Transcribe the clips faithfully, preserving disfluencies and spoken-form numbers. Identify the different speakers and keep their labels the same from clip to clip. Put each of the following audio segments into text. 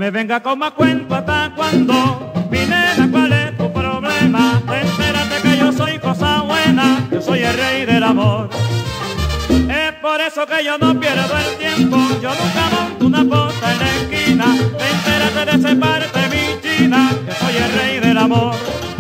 Speaker 1: me venga con más cuento hasta cuando. Mi nena, ¿cuál es tu problema? Entérate que yo soy cosa buena, yo soy el rey del amor. Es por eso que yo no pierdo el tiempo, yo nunca monto una posta en la esquina. Entérate de ese parte, mi china, que soy el rey del amor.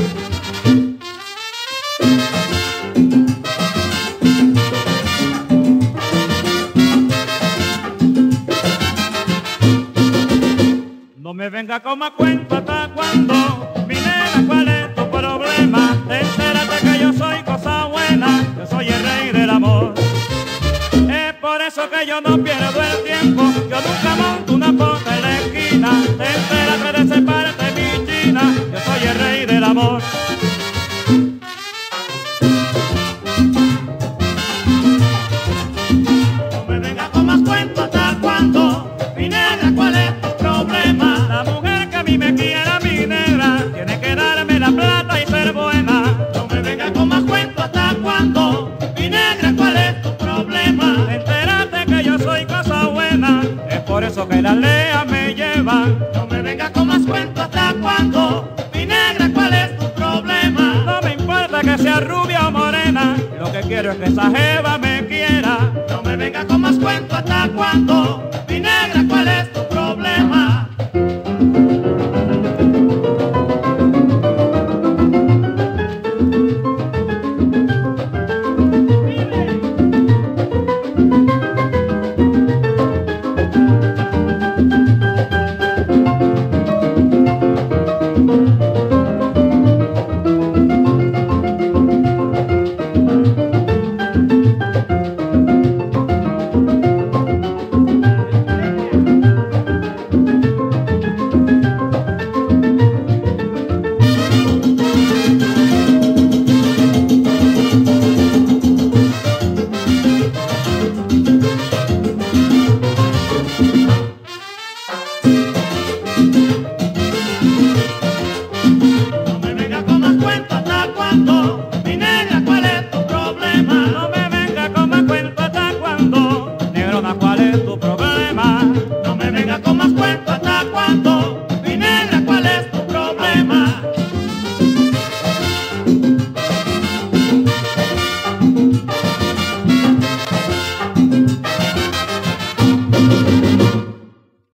Speaker 1: No me venga con más cuento hasta cuando. Mi nena, ¿cuál es tu problema? Entérate que yo soy cosa buena, yo soy el rey del amor. Es por eso que yo no pierdo el tiempo, yo nunca monto una posta en la esquina. Entérate de ese parte, mi china, yo soy el rey del amor. No me venga con más cuento hasta cuando. Mi nena, ¿cuál es tu problema? La mujer que a mí me quiera, mi negra, tiene que darme la plata y ser buena. No me venga con más cuento hasta cuando. Mi negra, ¿cuál es tu problema? Entérate que yo soy cosa buena, es por eso que las leas me llevan. No me venga con más cuento hasta cuando. Mi negra, ¿cuál es tu problema? No me importa que sea rubia o morena, lo que quiero es que esa jeva me quiera. No me venga con más cuento hasta cuando.